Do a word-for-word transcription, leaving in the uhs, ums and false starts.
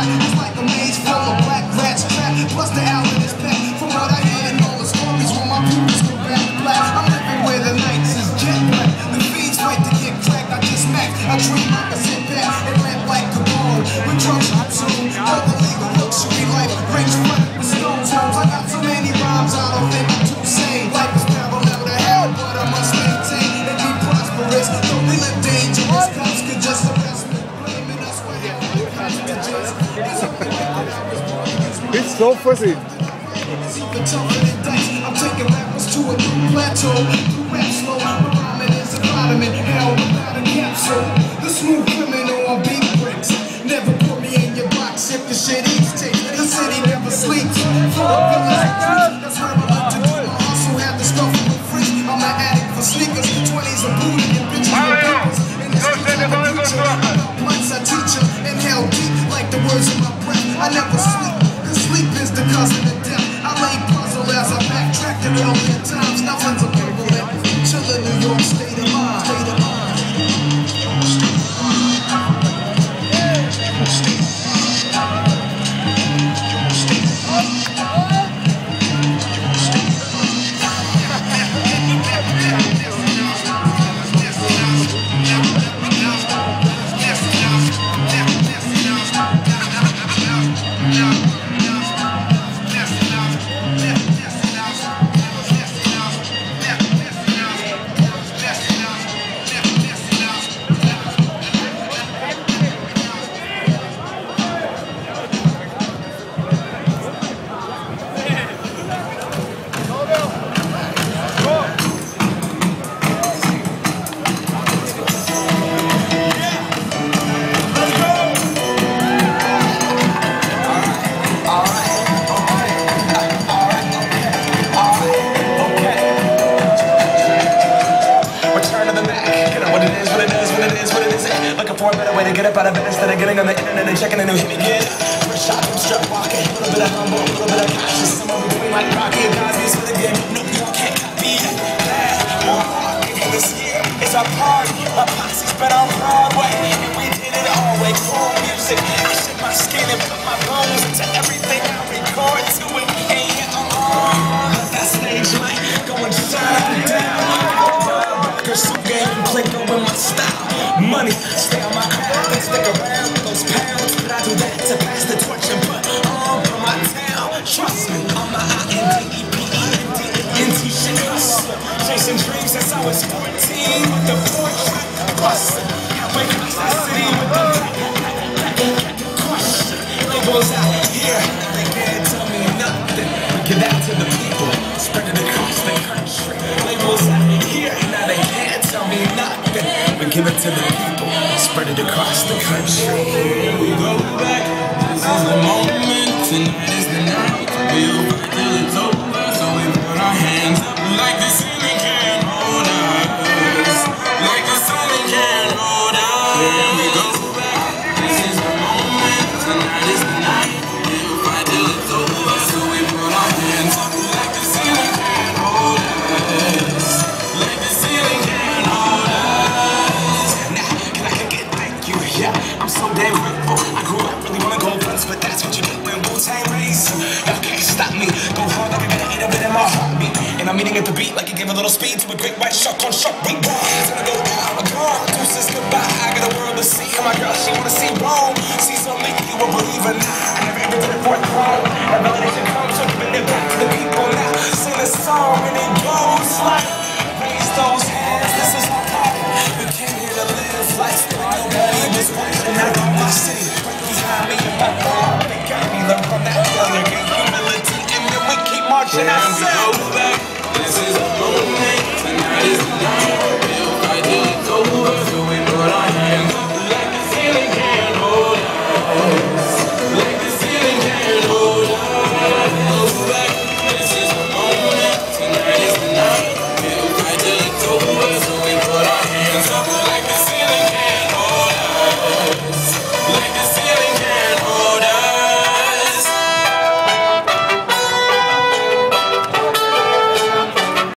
spot is like a maze full of black rats trapped. Plus the outlet is packed. From what I hear and all the stories where my people's go back to black. I'm living where the nights is jet black. The fiends fight to get cracked. I just max. I dream I can sit back and lamp like a bone. With drugs consumed, all the legal luxury life brings front with stone tones. I got so many rhymes I don't think I'm too sane. Life is parallel to hell, but I must maintain and be prosperous. Don't we live dangerous? Cops could just arrest me, blaming us for half the hostages. It's so fuzzy. I'm taking rappers to a new plateau. New rap slow, my rhyming is a vitamin. Hell without a capsule. The smooth criminal on beat bricks. Never put me in your box if the shit eats tape. The city never sleeps. Full of villains. That's where I look to do. I also have the stuff for free. I'm an addict for sneakers. twenties are booty and bitches and papers. In the streets I'm a preacher. Once I teach her. Inhale deep like the words in my breath. I never sleep. Cause sleep is the cousin of death. I lay puzzle as I backtrack to earlier times. Nothing's a prevalent. Chillin' New York, state of mind. State of mind. For a better way to get up out of bed instead of getting on the internet and checking a new hit me get first shot from strut walking, a little bit of humble, a little bit of cautious, somewhere between like Rocky and Cosby's for the game. No, you can't copy it. Bad or hard, and this year is our party. My posse's been on Broadway, and we did it all way. Cool music, I shake my skin and put my bones into everything I record to it. And yeah, I'm on that stage light, going shine up and down. Rockers who game and play go with my style. Money, stay on my craft and stick around with those pounds. But I do that to pass the torch and put on for my town. Trust me, I'm my I N D E P E N D N T shit hustler. Chasing dreams since I was fourteen with the four-track bustle. Halfway across the city with the question. Labels out here, they can't tell me nothing. Give that to the people, spread it across the country. Labels out here, now they can't tell me nothing. Give it to the people, spread it across the country. Here we go back, this is the moment, tonight is the night. We'll fight till it's over, so we put our hands up like the ceiling can't hold us. Like the ceiling can't hold us. Here we go back, this is the moment, tonight is the night. We'll fight till it's over, so we put our hands up like the ceiling can't hold us. Like the ceiling can't hold us. Yeah, I'm so damn grateful. I grew up really wanna go fronts, but that's what you get when Wu-Tang raised. Y'all can't stop me. Go hard, every minute, ain't a bit in my heartbeat. And I'm eating at the beat like it gave a little speed to a great white shark on shark beat. It's gonna go